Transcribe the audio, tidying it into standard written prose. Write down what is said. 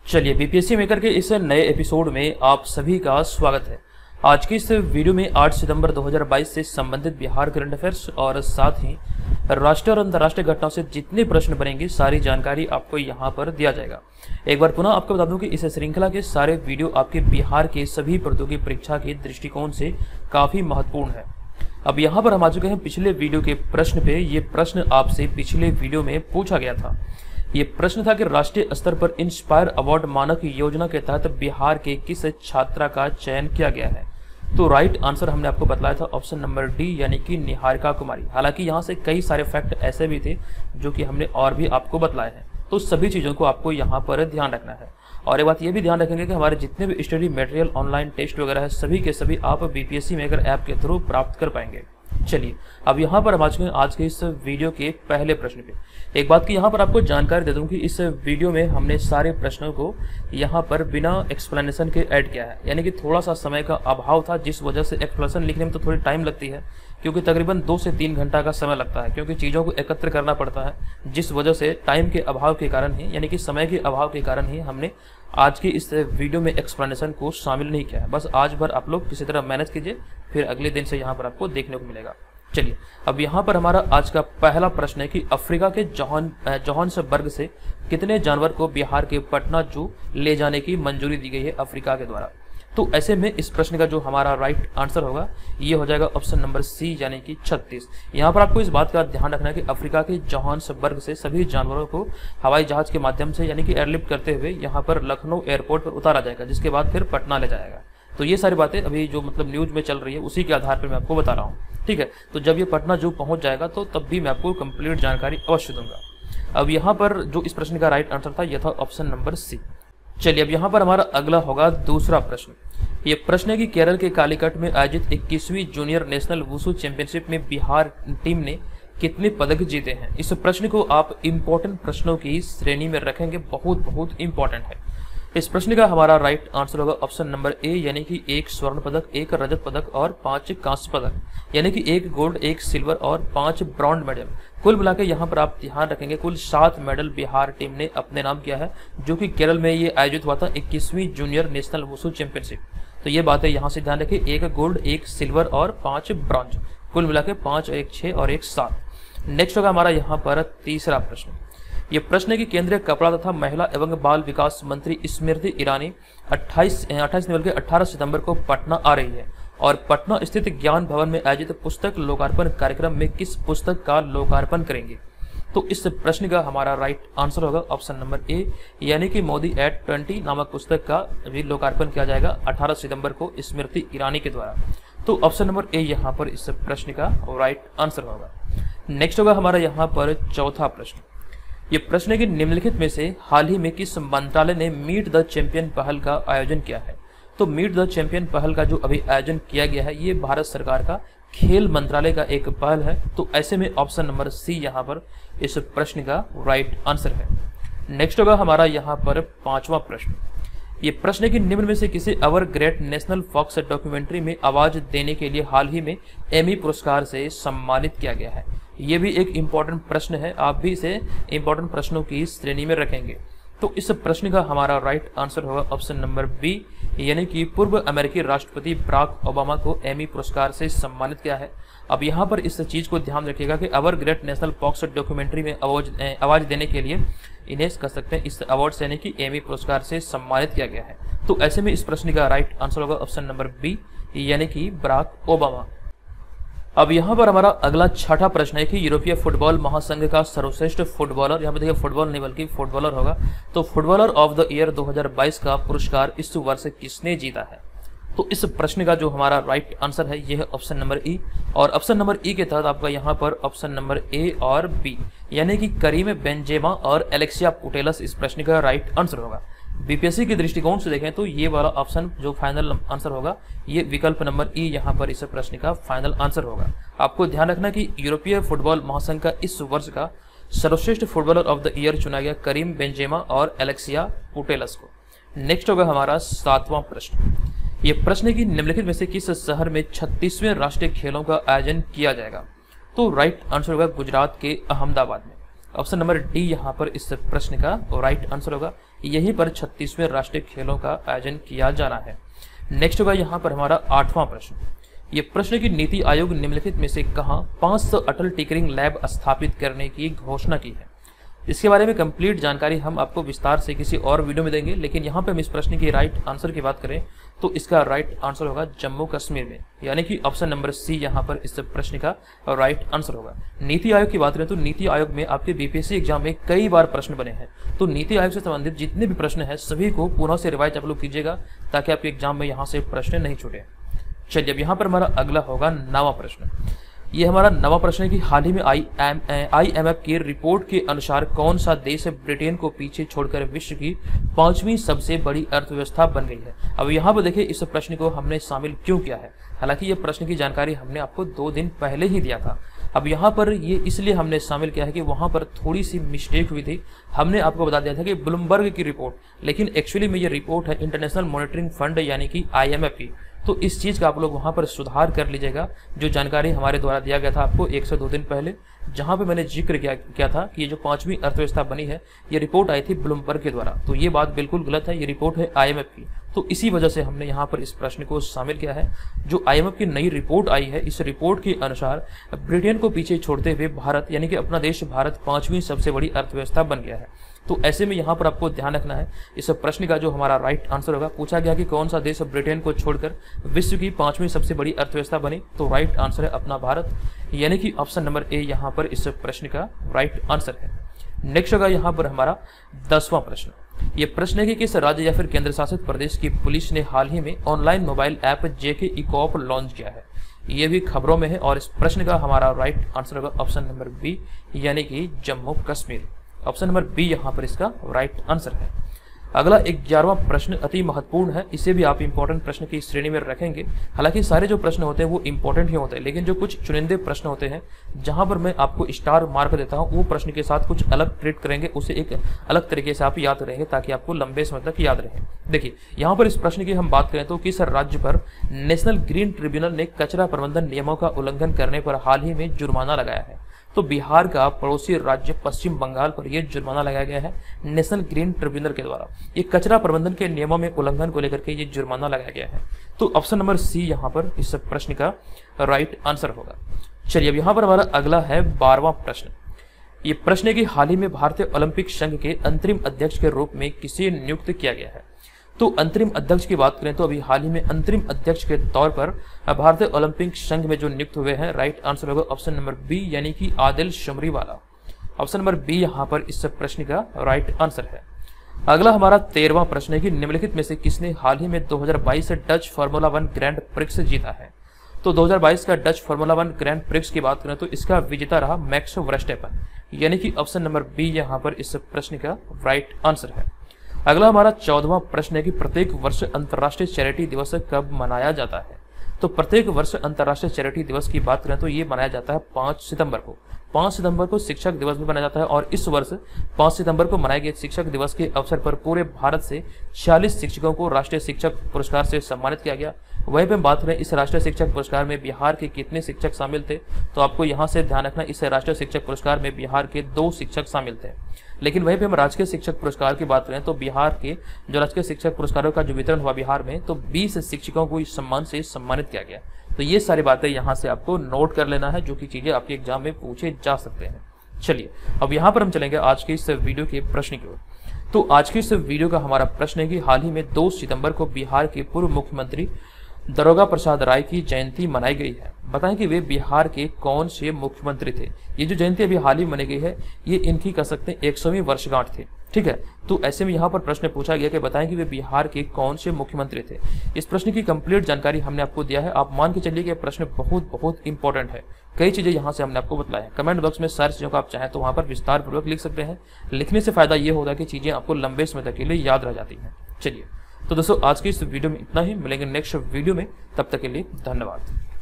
चलिए BPSC maker के इस नए एपिसोड में आप सभी का स्वागत है। आज की इस वीडियो में 8 सितंबर 2022 से संबंधित बिहार करंट अफेयर्स और साथ ही राष्ट्रीय और अंतर्राष्ट्रीय घटनाओं से जितने प्रश्न बनेंगे सारी जानकारी आपको यहां पर दिया जाएगा। एक बार पुनः आपको बता दूं कि इस श्रृंखला के सारे वीडियो आपके बिहार के सभी प्रतियोगी परीक्षा के दृष्टिकोण से काफी महत्वपूर्ण है। अब यहाँ पर हम आ चुके हैं पिछले वीडियो के प्रश्न पे। ये प्रश्न आपसे पिछले वीडियो में पूछा गया था। ये प्रश्न था कि राष्ट्रीय स्तर पर इंस्पायर अवार्ड मानक योजना के तहत बिहार के किस छात्रा का चयन किया गया है। तो राइट आंसर हमने आपको बताया था ऑप्शन नंबर डी यानी कि निहारिका कुमारी। हालांकि यहाँ से कई सारे फैक्ट ऐसे भी थे जो कि हमने और भी आपको बतलाए हैं, तो सभी चीज़ों को आपको यहाँ पर ध्यान रखना है। और एक बात ये भी ध्यान रखेंगे कि हमारे जितने भी स्टडी मटेरियल ऑनलाइन टेस्ट वगैरह है सभी के सभी आप बीपीएससी मेकर ऐप के थ्रू प्राप्त कर पाएंगे। चलिए अब यहाँ पर हम आ चुके हैं आज के इस वीडियो के पहले प्रश्न पे। एक बात की यहाँ पर आपको जानकारी दे दूं कि इस वीडियो में हमने सारे प्रश्नों को यहाँ पर बिना एक्सप्लेनेशन के ऐड किया है, यानी कि थोड़ा सा समय का अभाव था जिस वजह से एक्सप्लेनेशन लिखने में तो थोड़ी टाइम लगती है, क्योंकि तकरीबन 2 से 3 घंटा का समय लगता है, क्योंकि चीज़ों को एकत्र करना पड़ता है, जिस वजह से टाइम के अभाव के कारण ही यानी कि समय के अभाव के कारण ही हमने आज की इस वीडियो में एक्सप्लेनेशन को शामिल नहीं किया है। बस आज भर आप लोग किसी तरह मैनेज कीजिए, फिर अगले दिन से यहाँ पर आपको देखने को मिलेगा। चलिए अब यहाँ पर हमारा आज का पहला प्रश्न है कि अफ्रीका के जोहान्सबर्ग से कितने जानवर को बिहार के पटना जू ले जाने की मंजूरी दी गई है अफ्रीका के द्वारा। तो ऐसे में इस प्रश्न का जो हमारा राइट आंसर होगा ये हो जाएगा ऑप्शन नंबर सी यानी कि 36। यहाँ पर आपको इस बात का ध्यान रखना है कि अफ्रीका के जोहान्सबर्ग से सभी जानवरों को हवाई जहाज के माध्यम से यानी कि एयरलिफ्ट करते हुए यहाँ पर लखनऊ एयरपोर्ट पर उतारा जाएगा, जिसके बाद फिर पटना ले जाएगा। तो ये सारी बातें अभी जो मतलब न्यूज में चल रही है उसी के आधार पर मैं आपको बता रहा हूँ, ठीक है। तो जब ये पटना जू पहुंच जाएगा तो तब भी मैं आपको कंप्लीट जानकारी अवश्य दूंगा। अब यहाँ पर जो इस प्रश्न का राइट आंसर था यह था ऑप्शन नंबर सी। चलिए अब यहाँ पर हमारा अगला होगा दूसरा प्रश्न। ये प्रश्न है कि केरल के कालीकट में आयोजित 21वीं जूनियर नेशनल वुशु चैंपियनशिप में बिहार टीम ने कितने पदक जीते हैं। इस प्रश्न को आप इंपॉर्टेंट प्रश्नों की श्रेणी में रखेंगे, बहुत इंपॉर्टेंट है। इस प्रश्न का हमारा राइट आंसर होगा ऑप्शन नंबर ए यानी कि 1 स्वर्ण पदक, 1 रजत पदक और 5 कांस्य पदक, यानी कि 1 गोल्ड, 1 सिल्वर और 5 ब्रॉन्ज मेडल। कुल मिलाकर यहाँ पर आप ध्यान रखेंगे कुल 7 मेडल बिहार टीम ने अपने नाम किया है, जो कि केरल में ये आयोजित हुआ था 21वीं जूनियर नेशनल वुशु चैंपियनशिप। तो ये बातें यहाँ से ध्यान रखें, 1 गोल्ड, 1 सिल्वर और 5 ब्रॉन्ज, कुल मिलाकर 5, 1 6 और 1 7। नेक्स्ट होगा हमारा यहाँ पर तीसरा प्रश्न। ये प्रश्न है कि केंद्रीय कपड़ा तथा महिला एवं बाल विकास मंत्री स्मृति ईरानी 18 सितंबर को पटना आ रही है और पटना स्थित ज्ञान भवन में आयोजित पुस्तक लोकार्पण कार्यक्रम में किस पुस्तक का लोकार्पण करेंगे। तो इस प्रश्न का हमारा राइट आंसर होगा ऑप्शन नंबर ए यानी कि मोदी एट 20 नामक पुस्तक का भी लोकार्पण किया जाएगा 18 सितंबर को स्मृति ईरानी के द्वारा। तो ऑप्शन नंबर ए यहाँ पर इस प्रश्न का राइट आंसर होगा। नेक्स्ट होगा हमारा यहाँ पर चौथा प्रश्न। ये प्रश्न है कि निम्नलिखित में से हाल ही में किस मंत्रालय ने मीट द चैंपियन पहल का आयोजन किया है। तो मीट द चैंपियन पहल का जो अभी आयोजन किया गया है ये भारत सरकार का खेल मंत्रालय का एक पहल है। तो ऐसे में ऑप्शन नंबर सी यहाँ पर इस प्रश्न का राइट आंसर है। नेक्स्ट होगा हमारा यहाँ पर पांचवा प्रश्न। ये प्रश्न है कि निम्न में से किसे our great national fox documentary में आवाज देने के लिए हाल ही में एमी पुरस्कार से सम्मानित किया गया है। ये भी एक इम्पॉर्टेंट प्रश्न है, आप भी इसे इम्पॉर्टेंट प्रश्नों की श्रेणी में रखेंगे। तो इस प्रश्न का हमारा राइट आंसर होगा ऑप्शन नंबर बी यानी कि पूर्व अमेरिकी राष्ट्रपति बराक ओबामा को एमी पुरस्कार से सम्मानित किया है। अब यहाँ पर इस चीज को ध्यान रखिएगा कि our great national fox documentary में आवाज देने के लिए इन्हें कह सकते हैं इस अवार्ड से यानी कि एमी पुरस्कार से सम्मानित किया गया है। तो ऐसे में इस प्रश्न का राइट आंसर होगा ऑप्शन नंबर बी यानी कि बराक ओबामा। अब यहाँ पर हमारा अगला छठा प्रश्न है कि यूरोपीय फुटबॉल महासंघ का सर्वश्रेष्ठ फुटबॉलर, यहाँ पे देखिए फुटबॉल नहीं बल्कि फुटबॉलर होगा, तो फुटबॉलर ऑफ द ईयर 2022 का पुरस्कार इस वर्ष किसने जीता है। तो इस प्रश्न का जो हमारा राइट आंसर है यह है ऑप्शन नंबर ई। और ऑप्शन नंबर ई के तहत आपका यहाँ पर ऑप्शन नंबर ए और बी यानी कि करीम बेंजेमा और एलेक्सिया पुटेलस इस प्रश्न का राइट आंसर होगा। बीपीएससी के दृष्टिकोण से देखें तो ये वाला ऑप्शन जो फाइनल आंसर होगा ये विकल्प नंबर ई यहाँ पर इस प्रश्न का फाइनल आंसर होगा। आपको ध्यान रखना कि यूरोपीय फुटबॉल महासंघ का इस वर्ष का सर्वश्रेष्ठ फुटबॉलर ऑफ द ईयर चुना गया करीम बेंजेमा और एलेक्सिया पुटेलस को। नेक्स्ट होगा हमारा सातवां प्रश्न। ये प्रश्न है कि निम्नलिखित में से किस शहर में 36वें राष्ट्रीय खेलों का आयोजन किया जाएगा। तो राइट आंसर होगा गुजरात के अहमदाबाद में। ऑप्शन नंबर डी यहाँ पर इस प्रश्न का राइट आंसर होगा। यहीं पर 36वें राष्ट्रीय खेलों का आयोजन किया जाना है। नेक्स्ट होगा यहाँ पर हमारा 8वां प्रश्न। ये प्रश्न की नीति आयोग निम्नलिखित में से कहाँ 500 अटल टिंकरिंग लैब स्थापित करने की घोषणा की है। इसके बारे में कंप्लीट जानकारी हम आपको विस्तार से किसी और वीडियो में देंगे, लेकिन यहाँ पे हम इस प्रश्न की राइट आंसर की बात करें तो इसका राइट आंसर होगा जम्मू कश्मीर में, यानी कि ऑप्शन नंबर सी यहाँ पर इस प्रश्न का राइट आंसर होगा। नीति आयोग की बात करें तो नीति आयोग में आपके बीपीएससी एग्जाम में कई बार प्रश्न बने हैं, तो नीति आयोग से संबंधित जितने भी प्रश्न है सभी को पुनः से रिवाइज आप लोग कीजिएगा ताकि आपके एग्जाम में यहाँ से प्रश्न नहीं छूटे। चलिए अब यहाँ पर हमारा अगला होगा 9वां प्रश्न। ये हमारा 9वां प्रश्न है कि हाल ही में IMF की रिपोर्ट के अनुसार कौन सा देश ब्रिटेन को पीछे छोड़कर विश्व की 5वीं सबसे बड़ी अर्थव्यवस्था बन गई है। अब यहाँ पर देखिए इस प्रश्न को हमने शामिल क्यों किया है। हालांकि ये प्रश्न की जानकारी हमने आपको 2 दिन पहले ही दिया था। अब यहाँ पर ये इसलिए हमने शामिल किया है कि वहाँ पर थोड़ी सी मिस्टेक हुई थी। हमने आपको बता दिया था कि ब्लूमबर्ग की रिपोर्ट, लेकिन एक्चुअली में ये रिपोर्ट है इंटरनेशनल मॉनिटरिंग फंड यानी कि IMF की। तो इस चीज़ का आप लोग वहाँ पर सुधार कर लीजिएगा। जो जानकारी हमारे द्वारा दिया गया था आपको 1 से 2 दिन पहले, जहाँ पे मैंने जिक्र किया था कि ये जो 5वीं अर्थव्यवस्था बनी है ये रिपोर्ट आई थी ब्लूमबर्ग के द्वारा, तो ये बात बिल्कुल गलत है। ये रिपोर्ट है IMF की, तो इसी वजह से हमने यहाँ पर इस प्रश्न को शामिल किया है। जो IMF की नई रिपोर्ट आई है, इस रिपोर्ट के अनुसार ब्रिटेन को पीछे छोड़ते हुए भारत यानी कि अपना देश भारत 5वीं सबसे बड़ी अर्थव्यवस्था बन गया है। तो ऐसे में यहाँ पर आपको ध्यान रखना है, इस प्रश्न का जो हमारा राइट आंसर होगा, पूछा गया कि कौन सा देश ब्रिटेन को छोड़कर विश्व की 5वीं सबसे बड़ी अर्थव्यवस्था बनी, तो राइट आंसर है अपना भारत, यानी कि ऑप्शन नंबर ए यहाँ पर इस प्रश्न का राइट आंसर है। नेक्स्ट होगा यहाँ पर हमारा 10वां प्रश्न। ये प्रश्न है कि किस राज्य या फिर केंद्र शासित प्रदेश की पुलिस ने हाल ही में online mobile app JK ECOP launch किया है। ये भी खबरों में है और इस प्रश्न का हमारा राइट आंसर होगा ऑप्शन नंबर बी, यानी कि Jammu Kashmir. Option number B यहाँ पर इसका राइट आंसर है। अगला 11वां प्रश्न अति महत्वपूर्ण है, इसे भी आप इंपॉर्टेंट प्रश्न की श्रेणी में रखेंगे। हालांकि सारे जो प्रश्न होते हैं वो इंपॉर्टेंट ही होते हैं, लेकिन जो कुछ चुनिंदे प्रश्न होते हैं जहां पर मैं आपको स्टार मार्क देता हूं, वो प्रश्न के साथ कुछ अलग ट्रीट करेंगे, उसे एक अलग तरीके से आप याद रहेंगे ताकि आपको लंबे समय तक याद रहे। देखिए यहाँ पर इस प्रश्न की हम बात करें तो किस राज्य पर नेशनल ग्रीन ट्रिब्यूनल ने कचरा प्रबंधन नियमों का उल्लंघन करने पर हाल ही में जुर्माना लगाया है। तो बिहार का पड़ोसी राज्य पश्चिम बंगाल पर यह जुर्माना लगाया गया है नेशनल ग्रीन ट्रिब्यूनल के द्वारा। ये कचरा प्रबंधन के नियमों में उल्लंघन को लेकर के ये जुर्माना लगाया गया है। तो ऑप्शन नंबर सी यहाँ पर इस प्रश्न का राइट आंसर होगा। चलिए अब यहाँ पर हमारा अगला है 12वां प्रश्न। ये प्रश्न है कि हाल ही में भारतीय ओलंपिक संघ के अंतरिम अध्यक्ष के रूप में किसे नियुक्त किया गया है। तो अंतरिम अध्यक्ष की बात करें तो अभी हाल ही में अंतरिम अध्यक्ष के तौर पर भारतीय ओलंपिक संघ में जो नियुक्त हुए हैं, राइट आंसर होगा ऑप्शन नंबर बी, यानी कि Adille Sumariwala. Option number B यहाँ पर इस प्रश्न का राइट आंसर है। अगला हमारा 13वां प्रश्न है कि निम्नलिखित में से किसने हाल ही में 2022 डच फार्मूला 1 ग्रैंड प्रिक्स जीता है। तो 2022 का डच फार्मूला 1 ग्रैंड प्रिक्स की बात करें तो इसका विजेता रहा मैक्स वर्स्टेपन, यानी कि ऑप्शन नंबर बी यहाँ पर इस प्रश्न का राइट आंसर है। अगला हमारा 14वां प्रश्न है कि प्रत्येक वर्ष अंतर्राष्ट्रीय चैरिटी दिवस कब मनाया जाता है। तो प्रत्येक वर्ष अंतर्राष्ट्रीय चैरिटी दिवस की बात करें तो ये मनाया जाता है 5 सितंबर को। 5 सितंबर को शिक्षक दिवस भी मनाया जाता है और इस वर्ष 5 सितंबर को मनाए गए शिक्षक दिवस के अवसर पर पूरे भारत से 46 शिक्षकों को राष्ट्रीय शिक्षक पुरस्कार से सम्मानित किया गया। वहीं पर बात करें इस राष्ट्रीय शिक्षक पुरस्कार में बिहार के कितने शिक्षक शामिल थे, तो आपको यहाँ से ध्यान रखना इस राष्ट्रीय शिक्षक पुरस्कार में बिहार के 2 शिक्षक शामिल थे। लेकिन वहीं पे हम राजकीय शिक्षक पुरस्कार की बात करें तो बिहार के जो राजकीय शिक्षक पुरस्कारों का जो वितरण हुआ बिहार में, तो 20 शिक्षकों को इस सम्मान से सम्मानित किया गया। तो ये सारी बातें यहाँ से आपको नोट कर लेना है, जो कि चीजें आपके एग्जाम में पूछे जा सकते हैं। चलिए अब यहाँ पर हम चलेंगे आज के इस वीडियो के प्रश्न की ओर। तो आज के इस वीडियो का हमारा प्रश्न है कि हाल ही में 2 सितंबर को बिहार के पूर्व मुख्यमंत्री दारोगा प्रसाद राय की जयंती मनाई गई है। बताएं कि वे बिहार के कौन से मुख्यमंत्री थे। ये जो जयंती अभी हाल ही मनाई गई है, ये इनकी कह सकते हैं 100वीं वर्षगांठ थी। ठीक है, तो ऐसे में यहाँ पर प्रश्न पूछा गया कि बताएं कि वे बिहार के कौन से मुख्यमंत्री थे। इस प्रश्न की कंप्लीट जानकारी हमने आपको दिया है। आप मान के चलिए कि प्रश्न बहुत इंपॉर्टेंट है। कई चीजें यहाँ से हमने आपको बताया है। कमेंट बॉक्स में सारी चीजों को आप चाहें तो वहाँ पर विस्तार पूर्वक लिख सकते हैं। लिखने से फायदा ये होगा कि चीजें आपको लंबे समय तक के लिए याद रह जाती हैं। चलिए तो दोस्तों आज की इस वीडियो में इतना ही, मिलेंगे नेक्स्ट वीडियो में, तब तक के लिए धन्यवाद।